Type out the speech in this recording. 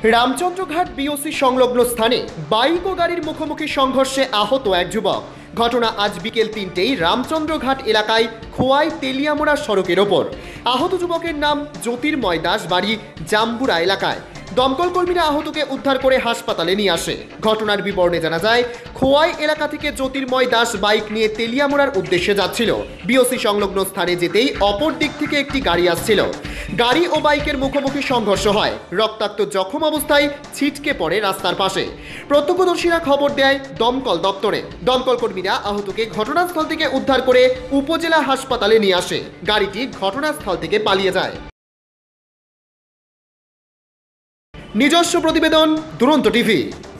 Ramchandraghat BOC সংলগ্ন স্থানে bike ও গাড়ির মুখোমুখি সংঘর্ষে আহত এক যুবক। ঘটনা আজ বিকেল ৩টেই রামচন্দ্রঘাট এলাকায় খোয়াই তেলিয়ামুড়া সড়কের ওপর। আহত যুবকের নাম জ্যোতির্ময় দাস, বাড়ি জাম্বুরা এলাকায়। দমকল কর্মীরা আহতকে উদ্ধার করে হাসপাতালে নিয়ে আসে। ঘটনার বিবরণে জানা যায়, খোয়াই এলাকা থেকে জ্যোতির্ময় দাস বাইক নিয়ে তেলিয়ামুড়ার উদ্দেশ্যে যাচ্ছিল। বিওসি সংলগ্ন স্থানে যেতেই অপর দিক থেকে একটি গাড়ি আসছিল। গাড়ি ও বাইকের মুখোমুখি সংঘর্ষ হয়। রক্তাক্ত জখম অবস্থায় ছিটকে পড়ে রাস্তার পাশে। প্রত্যক্ষদর্শীরা খবর দেয় দমকল দপ্তরে। দমকল কর্মীরা আহতকে ঘটনাস্থল থেকে উদ্ধার করে উপজেলা হাসপাতালে নিয়ে আসে। গাড়িটি ঘটনাস্থল থেকে পালিয়ে যায়। নিজস্ব প্রতিবেদন, দুরন্ত টিভি।